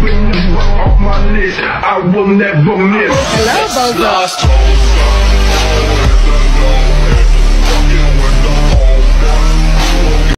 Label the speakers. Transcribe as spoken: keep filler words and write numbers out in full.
Speaker 1: When you were on my list, I will never miss.
Speaker 2: Hello, Bozo.